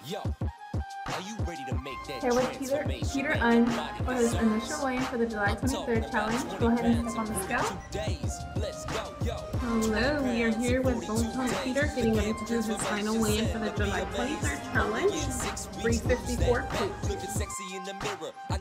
Here with Peter Un for his initial weigh-in for the July 23rd challenge. Go ahead and step on the scale. Hello, we are here with Bounthawn Peter getting ready to do his final weigh-in for the July 23rd challenge. 354 pounds.